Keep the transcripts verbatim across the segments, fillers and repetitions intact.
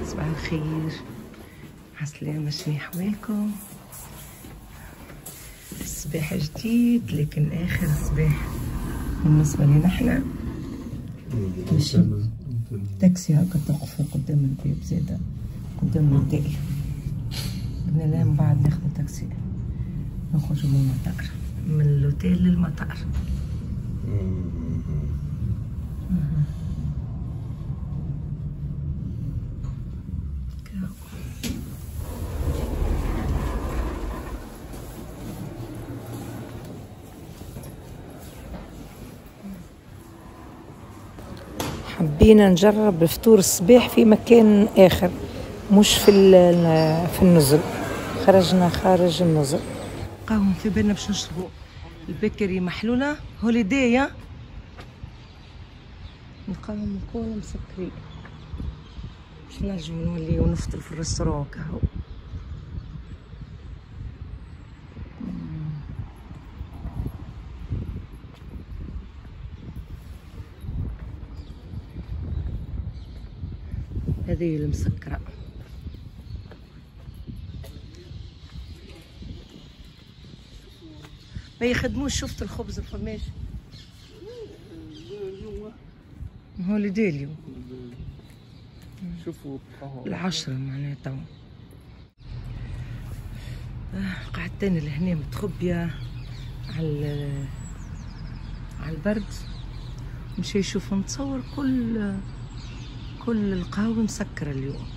صباح الخير، عسلامة، شنو أحوالكم؟ الصباح جديد لكن آخر صباح بالنسبة لنا احنا. ماشي تاكسي هكا توقف قدام الباب زادا قدام الأوتيل، قلنا لا من بعد ناخذ تاكسي نخرجوا من المطار، من الأوتيل للمطار. حبينا نجرب الفطور الصباح في مكان آخر مش في في النزل، خرجنا خارج النزل. قهوة في بالنا باش نشربوا البيكري محلولة هوليدايا، نلقاهم الكل مسكرين باش نجمو نوليو نفطر في الريستورون كهو. هذه المسكرة. ما يخدموش، شفت الخبز الفماش هوليداي اليوم. شوفوا العشرة معناتها. قعدتين لهنا متخبية على على البرد، مشي يشوف نتصور كل كل القهوة مسكرة اليوم.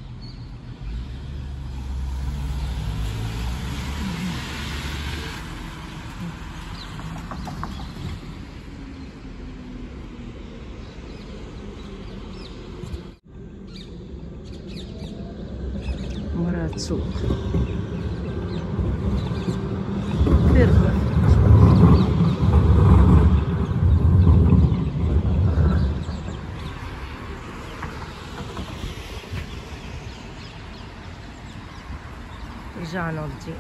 مرات سوق فارغة. رجعنا ولدي.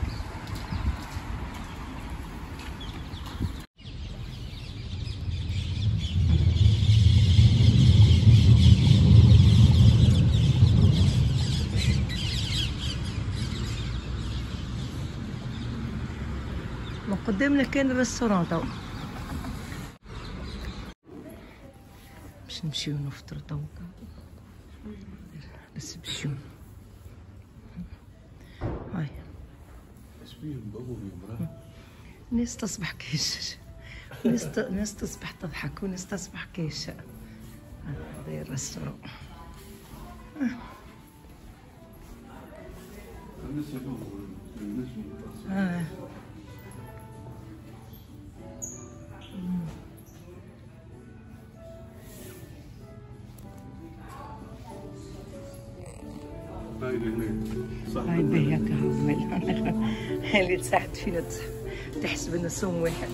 من قدامنا كان الريستوران تو، باش نمشيو نفطرو تو بس بشو. هاي ناس تصبح كيش، ناس ناس تصبح تضحك وناس تصبح كيش. هذا الريستوران. اه هاي باهية كهو هاي اللي تساعد فينا تحسب انه سوم واحد.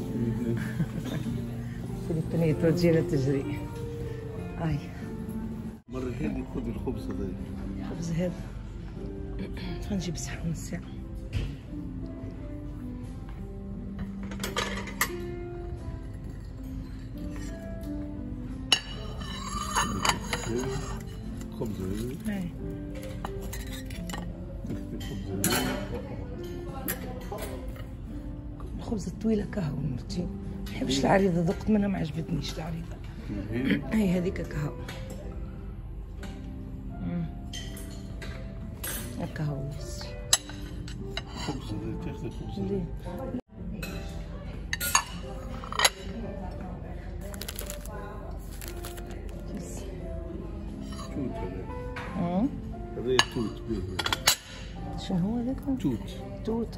فيليبينية تجينا تجري. هاي مرة هذه خذي الخبز هذا. الخبز هذا خلينا نجيب صحن ساعة. خبز هاي الخبز الطويلة كهو مرتي، ما نحبش العريضة، ذقت منها ما عجبتنيش العريضة. هي هذيك كهو. الكهو بس. خبز تاخذي خبز. توت هذا. هذا توت به. شنو هو هذاك؟ توت. توت.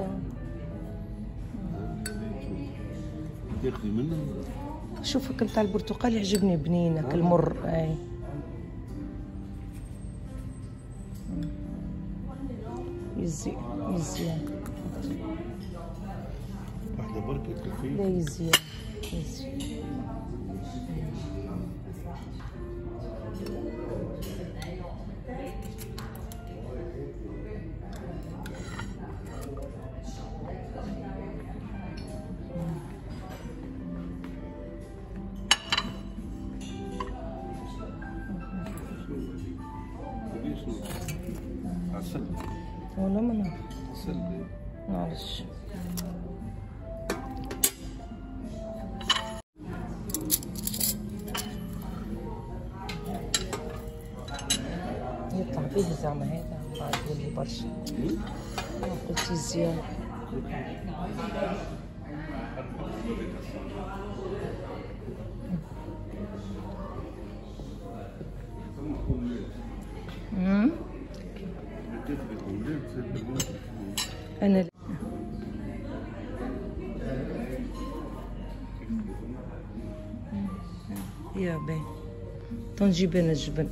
تاخذي منه؟ شوف هكا نتاع البرتقال يعجبني بنين هكا المر. اي يزي يزي واحدة بركة كفي. لا يزي يزي. شو عسل والله ما نعرف. عسل معلش. يطلع فيه زعما هذا بعد يولي برشا. ما قلتي زيادة. امم انا يا باين تنجيب انا الجبن.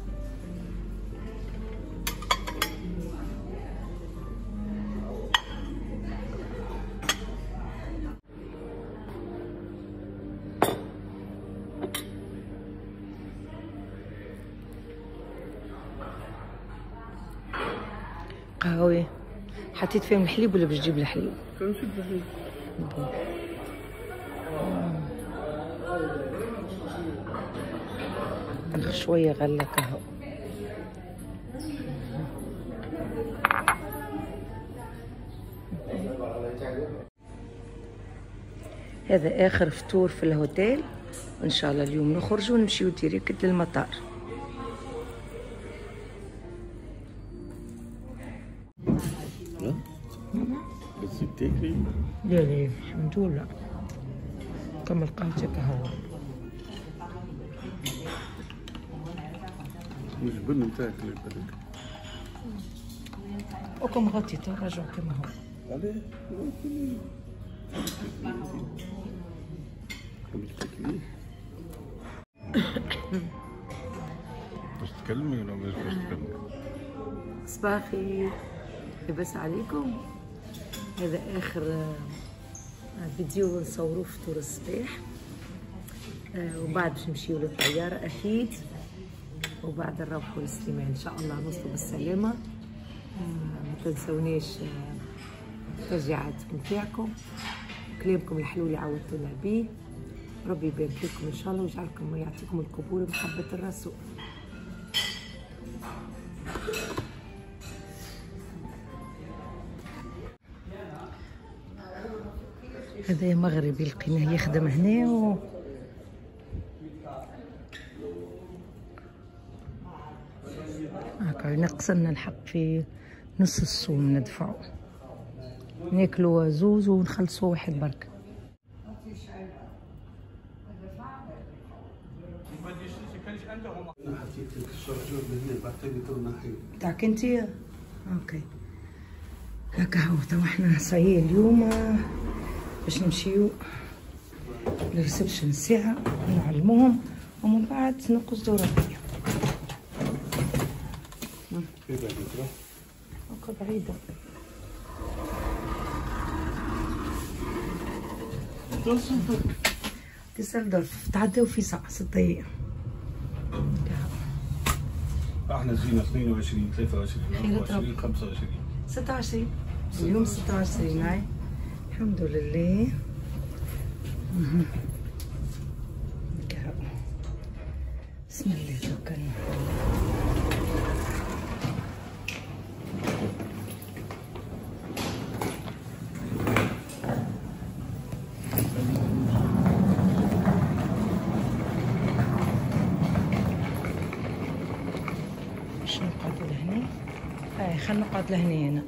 قهوة حطيت فيهم الحليب ولا باش تجيب الحليب؟ كنجيب الحليب. شوية غلة قهوة. هذا آخر فطور في الهوتيل، وإن شاء الله اليوم نخرج ونمشيو ديريكت للمطار. بس تاكلي؟ لا لا الحمد لله كمل قهوتك قهوة. الجبن نتاعك اللي بالك. وكم غطيته رجع كما هو. عليه؟ كم تاكليه؟ باش تكلمي ولا مش باش تكلمي؟ صباح الخير، لاباس عليكم؟ هذا آخر فيديو نصوروه في فطور الصباح، وبعد باش نمشيو للطيارة أكيد، وبعد نروحوا لسليمان إن شاء الله نوصلوا بالسلامة. ما تنسوناش التشجيعات نتاعكم، كلامكم الحلو اللي عودتونا بيه. ربي يبارك لكم إن شاء الله ويجعلكم ويعطيكم القبول ومحبة الرسول. هذا مغربي لقيناه يخدم هنا و هاكا ينقص لنا الحق في نص الصوم ندفعو، ناكلو زوز ونخلصو واحد برك. انا حطيت لك الشرجور هنا بعتني تو نحيه تاعك انتي؟ اوكي هاكا هو تو احنا صايي اليوم باش نمشيو للريسبشن الساعة نعلموهم ومن بعد نقصدو ربي. في بعد تروح؟ هاكا بعيدة. ديسلدورف تعداو في ساعة ست أيام. احنا جينا اثنين وعشرين ثلاثة وعشرين أربعة وعشرين خمسة وعشرين ستة وعشرين اليوم ستة وعشرين. هاي الحمد لله. بسم الله توكلنا. باش نقعدو لهنا. هاي خلينا نقعد لهنا هنا.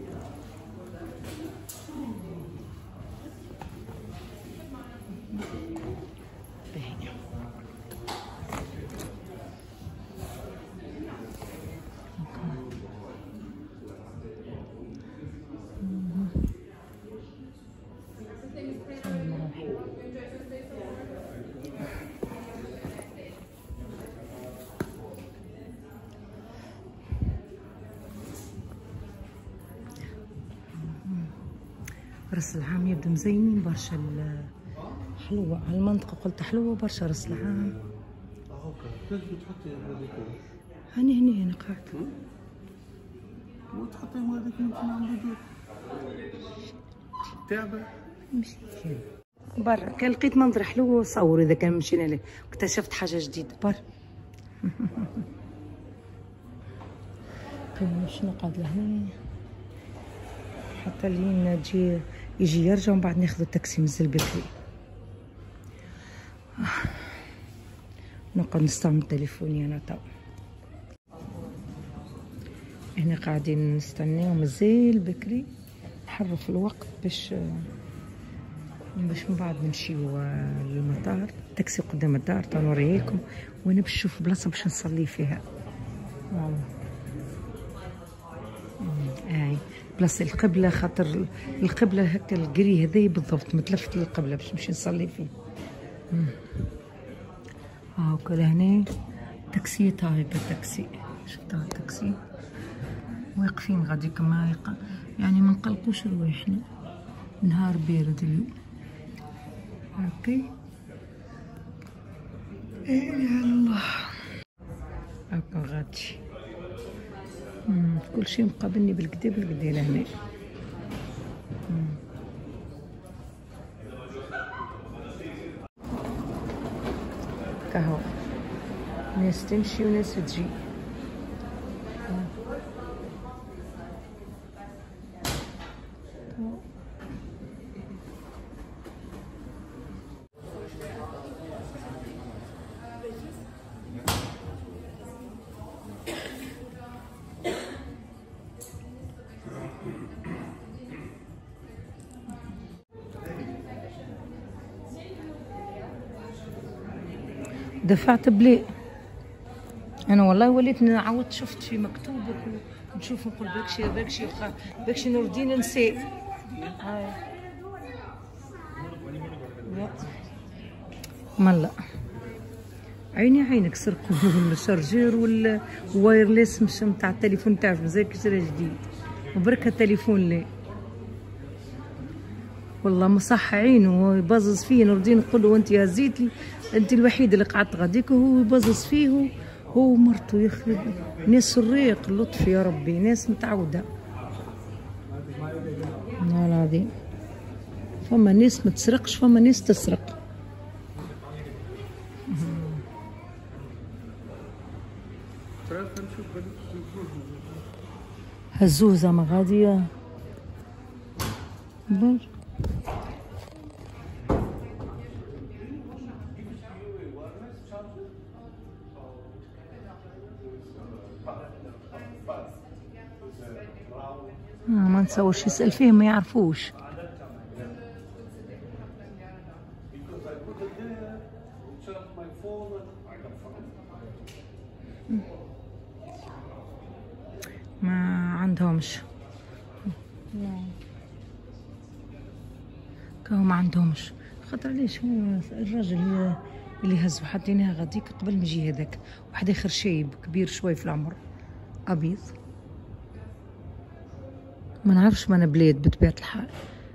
راس العام يبدو مزينين برشا حلوة هالمنطقة، قلت حلوة برشا راس العام. هاني هني هنا قاعد. وتحطيهم هذيك يمكن عند البيت. تعبة. مشيت برا كان لقيت منظر حلو صور إذا كان مشينا له، اكتشفت حاجة جديدة برا. اوكي شنو قاعد لهنا حتى لين تجي يجي يرجع ومن بعد ناخذ التاكسي مازال بكري. نقعد نستعمل تليفوني انا تو. هنا قاعدين نستناو مازال بكري نحرف الوقت باش باش من بعد نمشيو للمطار. التاكسي قدام الدار تنوريه لكم وانا باش نشوف بلاصه باش نصلي فيها. هاي بلاصه القبله خاطر القبله هكا القري هذايا بالضبط متلفت للقبله باش نمشي نصلي فيه. هاكا لهنا تاكسيات هاي بالتاكسي شفتها التاكسي واقفين غاديك ما يق... يعني ما نقلقوش رواحنا نهار بارد اليوم. اوكي يا الله هاكا غادي كل شيء مقابلني بالكدا بالكدا لهنا. كهو ناس تمشي وناس تجي. دفعت بلي انا والله وليت عاودت شفت في مكتوب نشوف نقول باكشي باكشي باكشي نور الدين نسي. هاي لا ملا عيني عينك سرقوا الشارجور والوايرلس مش نتاع التليفون تاعك مازال كشرا جديد وبركه التليفون لي والله ما صح عينه يبزز فيه نور الدين نقول له انت هزيتي انت الوحيده اللي قعدت غاديك وهو يبزز فيه هو مرته يخرب ناس الريق اللطف يا ربي ناس متعوده. والله العظيم فما ناس ما تسرقش فما ناس تسرق. هزوزه ما غاديه بر ما نسويش يسأل فيهم ما يعرفوش. ما عندهمش كهو ما عندهمش خاطر ليش هو الراجل اللي هزو حطيناها غاديك قبل ما يجي هذاك واحد اخر شايب كبير شوي في العمر ابيض ما نعرفش ما انا بلاد بطبيعة الحال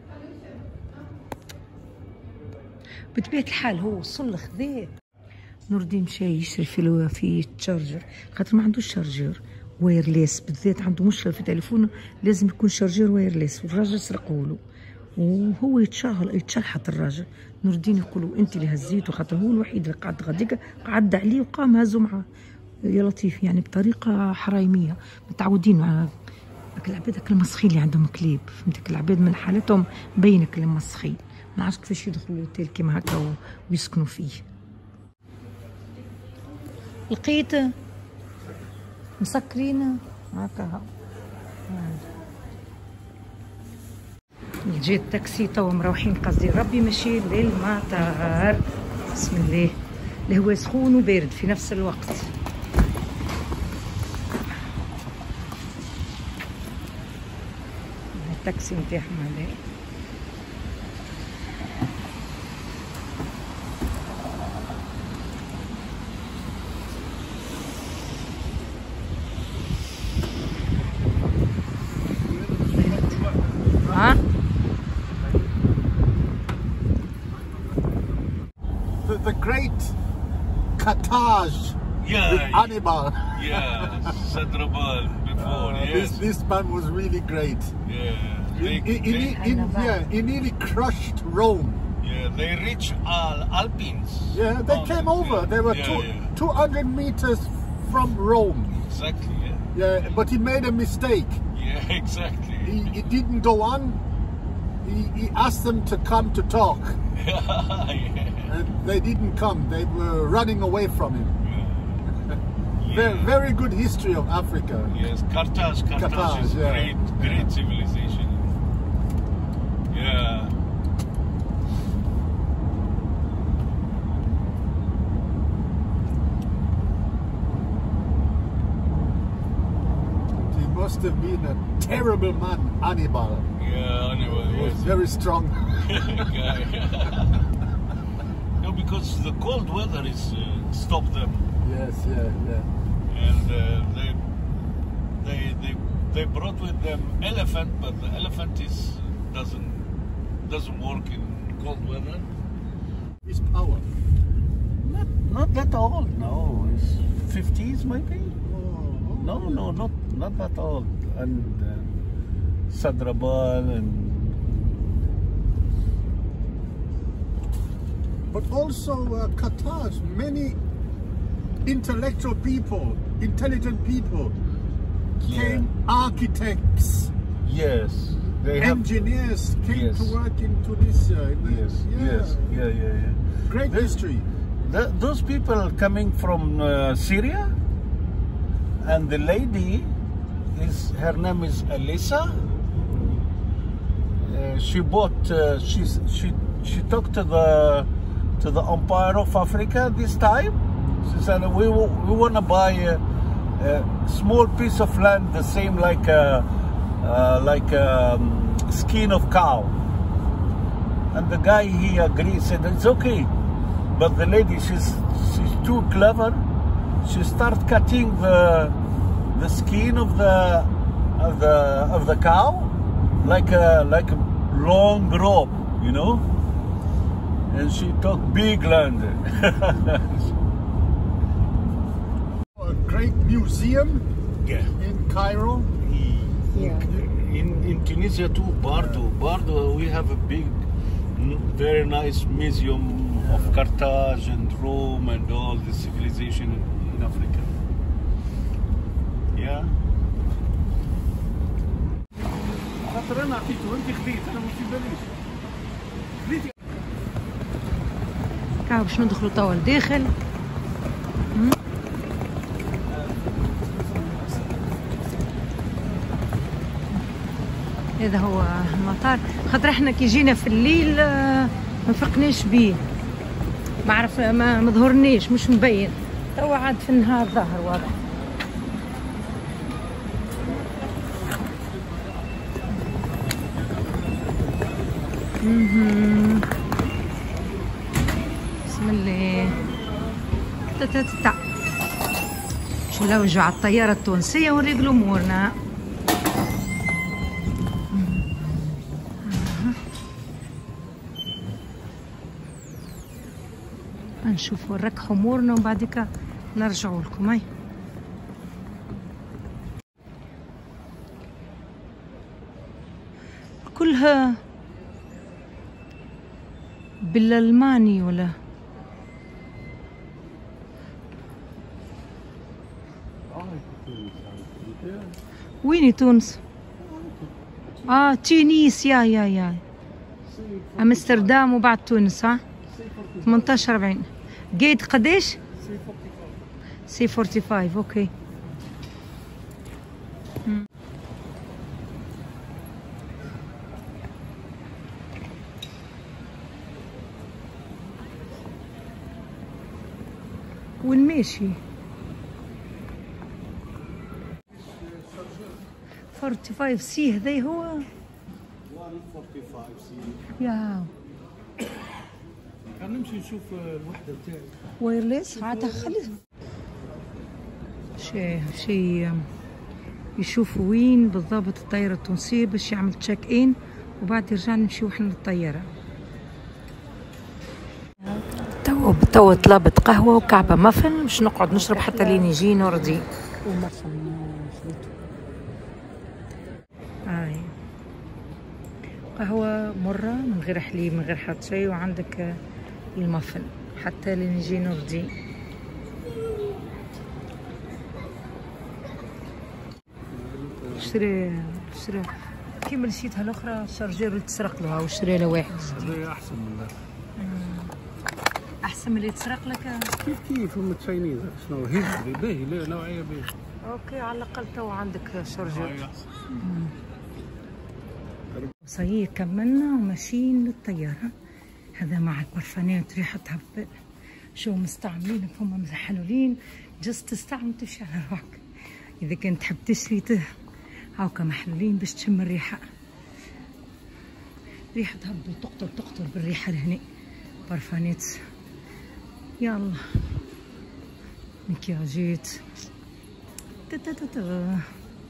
بطبيعة الحال هو وصل خذاه. نور الدين مشى يشري في في التشارجر خاطر ما عندوش شارجور وايرليس بالذات عنده مشكلة في تليفونه لازم يكون شارجور وايرليس والراجل سرقوله وهو يتشاهل يتشلحط الراجل. نور الدين يقولوا انت اللي هزيته خاطر هو الوحيد اللي قعد غاديك قعد عليه وقام هزو معاه يا لطيف يعني بطريقة حرايمية متعودين مع العباد هاك المسخين اللي عندهم كليب فهمتك العباد من حالتهم مبينه كلام مسخين ما عرفتش كيفاش يدخلوا لوتيل كيما هكا ويسكنوا فيه. لقيت مسكرين هكا جيت التاكسي توا مروحين قصدي ربي ماشي للمطار بسم الله الهواء سخون وبارد في نفس الوقت. التاكسي نتاعهم هذا ها the, the great Qatage yeah, with animal. Yeah, Sadrabal before. Uh, yes. This this man was really great. Yeah. He, They, he, he, they, he, yeah, he nearly crushed Rome. yeah, they reached Al Alpines. Yeah, they Mountains, came over. yeah. They were yeah, two, yeah. two hundred meters from Rome. Exactly. Yeah. Yeah, but he made a mistake. Yeah, exactly. He, he didn't go on. He, he asked them to come to talk. Yeah. And they didn't come. They were running away from him. Yeah. Very, very good history of Africa. Yes, Carthage. Carthage, Carthage, is yeah. great, great civilization. Yeah. He must have been a terrible man, Hannibal. Yeah, anyway, He was yes. very strong. Guy. No, because the cold weather is uh, stopped them, Yes, yeah, yeah. and uh, they they they they brought with them elephant, but the elephant is doesn't doesn't work in cold weather. His power. Not not that old. No, it's fifties maybe. Oh, No, no, not not that old. And uh, Sadrabal and. But also uh, Carthage, many intellectual people, intelligent people, Yeah. came, architects, Yes, they have. engineers came Yes. to work in Tunisia. in the- Yes, yeah. yes, yeah, yeah, yeah. Great They- history. The, those people coming from uh, Syria, and the lady is her name is Elisa. Uh, she bought. Uh, she she she talked to the to the Empire of Africa this time. She said we w- we want to buy a, a small piece of land, the same like a uh, like a um, skin of cow. And the guy he agreed, said it's okay. But the lady, she's she's too clever. She started cutting the the skin of the of the of the cow like a like a long rope, you know. And she took big land. A great museum Yeah. in Cairo. Yeah. In in Tunisia too, Bardo. Bardo, we have a big, n- very nice museum of Carthage and Rome and all the civilization in, in Africa. Yeah. خاطر انا عطيته انت خذيت انا مش في باليش. خذيتي. كاع باش ندخلوا توا لداخل. هذا هو المطار، خاطر احنا كي جينا في الليل آه، ما فقناش بيه، ما عرف ما مظهرنيش، مش مبين. توا عاد في النهار ظاهر واضح. مهم. بسم الله. تا تا تا تا. شو نلوجوا على الطيارة التونسية ونريقلوا امورنا. نشوفوا نركحوا امورنا ومن بعديك نرجعوا لكم. هاي كلها بالالماني ولا وين تونس؟ اه تونس. يا يا يا امستردام وبعد تونس. ها ثمانية عشر أربعين جيت قديش؟ سي خمسة وأربعين. اوكي. مم. وين ماشي؟ خمسة وأربعين سي هذا هو. يا نمشي نشوف الوحدة بتاعي. وايرلس عاد خلي شي شي يشوفوا وين بالضبط الطيارة التونسية باش يعمل تشيك ان وبعد يرجع نمشيو احنا للطيارة. تو تو طلبت قهوة وكعبة مافن باش نقعد نشرب حتى لين يجي نوردي. هاي قهوة مرة من غير حليب من غير حتى شيء، وعندك المافن حتى لين يجي نوردي. شري شري كيما لشيتها الاخرى الشارجور تسرق لها وشري لها واحد. هذا احسن من ذاك. احسن من اللي تسرق لك. كيف كيف هم تشاينيز شنو هيفري باهي لا نوعيه باهي. اوكي على الاقل تو عندك شارجور. صحيح كملنا وماشيين للطياره. هذا مع البرفانات ريحتها شو مستعملين هم مزحلولين جست تستعمل تمشي على روحك. اذا كنت تحب تشري هاكا محلولين باش تشم الريحه. ريحة تهبل تقطر تقطر بالريحة لهني برفانات. يلا مكياجات تتتتا.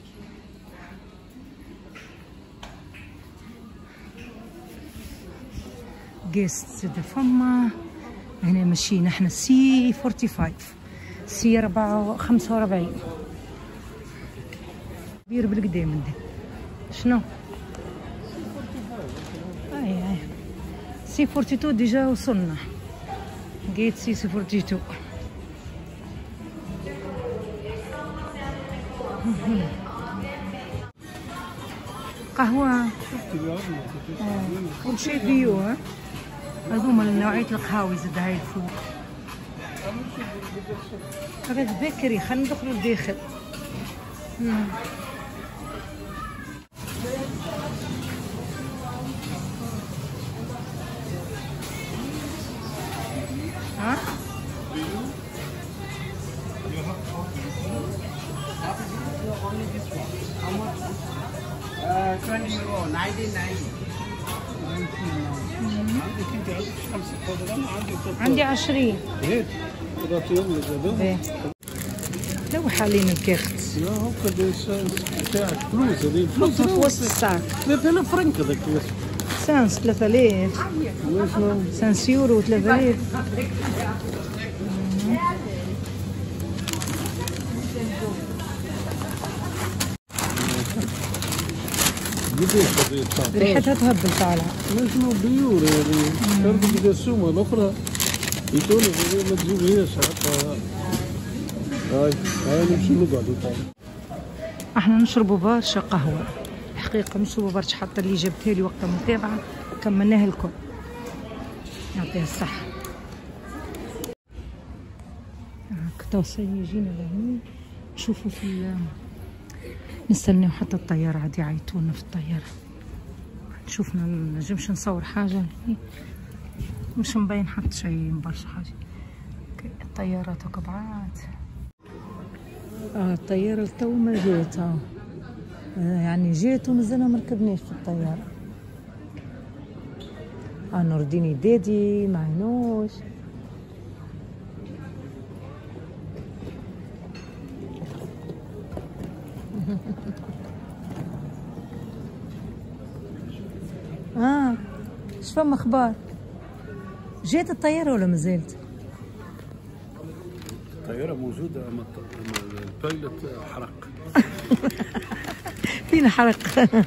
جيست زاد فما هنا ماشيين احنا سي خمسة وأربعين سي أربعة خمسة وأربعين كبير بالقدام عندي. شنو؟ اي اي سي اثنين وأربعين ديجا وصلنا. جيت سي اثنين وأربعين. قهوة كل شيء بيو. ها هذوما نوعية القهاوي زاد هاي الفوق. هذا بكري خلينا ندخلوا لداخل. ها؟ twenty euro, nineteen ninety. عندي عشرين. هيك قضيت يوم لهذا. لو حالين الكاخت. لا هكا تاعك فلوس هذه فلوس في وسط الساك. ثلاثة آلاف فرنك هذاك. سانس ثلاثة آلاف. سانس يورو ثلاثة آلاف. ريحتها تهبل تعالى. شنو بيور يعني شربت القسومة الأخرى في تونس ما تجيبهاش حتى. هاي هاي نمشي نقعدوا تعالى. احنا نشربوا برشا قهوة الحقيقة نشربوا برشا حتى اللي جبتها لي وقت المتابعة كملناها الكل. يعطيها الصحة. كتوصل يجينا لهنا نشوفوا في نستناو حتى الطيارة عاد يعيطولنا في الطيارة. شوفنا منجمش نصور حاجة مش مبين حتى شي برشا حاجة. الطيارة هاكا بعاد. اه الطيارة تو ما جات. اه يعني جات ومازلنا مركبناش في الطيارة. اه نور الدين دادي معينوش. اه اش فما اخبار؟ جات الطيارة ولا مازالت؟ الطيارة موجودة أما البايلوت حرق. فينا حرق.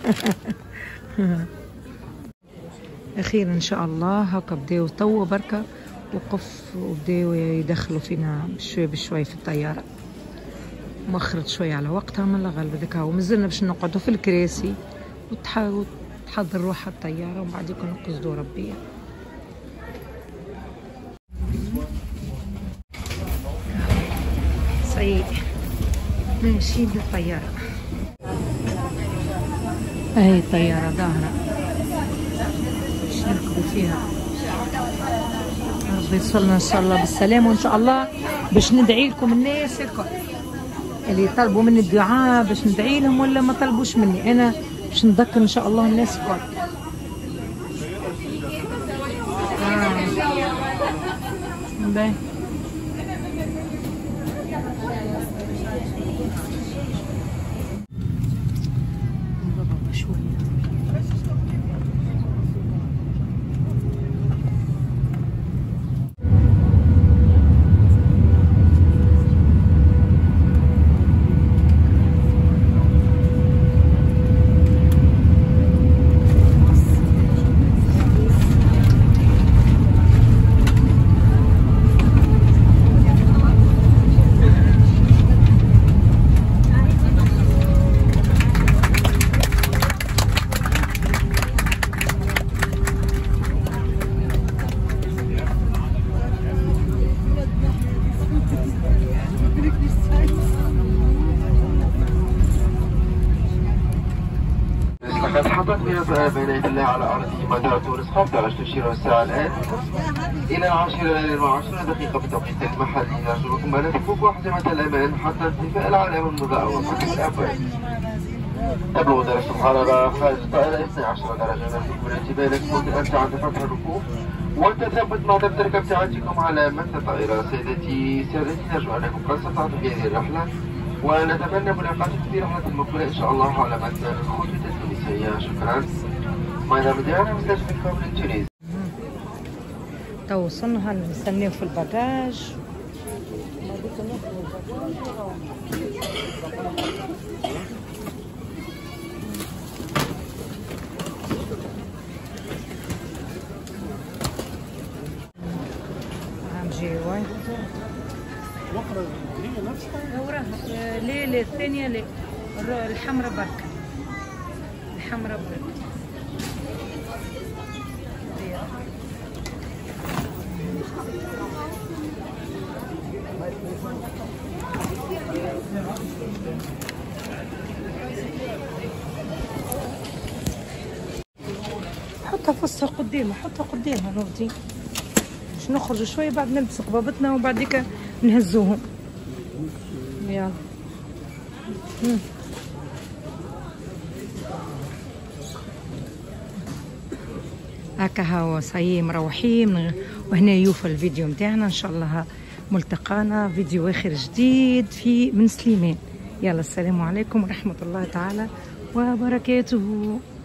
أخيرا إن شاء الله هاكا بداو توا بركة وقف وبداو يدخلوا فينا بشوي بشوي في الطيارة. مؤخرت شوي على وقتها من الغالب ذاك هو مازلنا باش نقعدوا في الكراسي وتحضر روحها الطيارة ومن بعد يكون نقصدوا ربي. صحيح ماشيين للطيارة. هاي الطيارة ظاهرة باش نركبوا فيها. ربي يوصلنا ان شاء الله بالسلامة وان شاء الله باش ندعي لكم الناس الكل اللي طلبوا مني الدعاء باش ندعي لهم ولا ما طلبوش مني انا باش نذكر ان شاء الله الناس الكل. آه. باهي انحطت بين بين يدي الله على أرض مدار تونس قبل درجة تشير الساعة الآن إلى العاشرة ليلا وعشرين دقيقة بالتوقيت المحلي. نرجو بكم أن تفكوا حزمة الأمان حتى انتفاء العلامة المضاءة في الأبواب. تبلغ درجة الحرارة خارج الطائرة اثنتي عشرة درجة. نرجوكم الانتباه لكم أنت عند فتح الركوب والتثبت مع دفتر ابتعادكم على متن الطائرة. سيدتي سادتي نرجو أنكم قد استطعتم في هذه الرحلة ونتمنى ملاقاتكم في رحلة المقبلة إن شاء الله على متن الخطوط التونسية. شكرا. مدام ديانا من لجنة الكامل التونسي. تو وصلنا هنستناو في الباجاج. جيوان وراها ليه ليه الثانية ليه الحمراء بركة الحمراء بركة. حطها فصها قدامها حطها قدامها نوضي باش نخرجوا شويه بعد نلبسوا قبابتنا وبعديك نهزوهم. يلا هكا هو صايي مروحين وهنا يوفى الفيديو متاعنا. ان شاء الله ملتقانا فيديو اخر جديد في من سليمان. يلا السلام عليكم ورحمه الله تعالى وبركاته.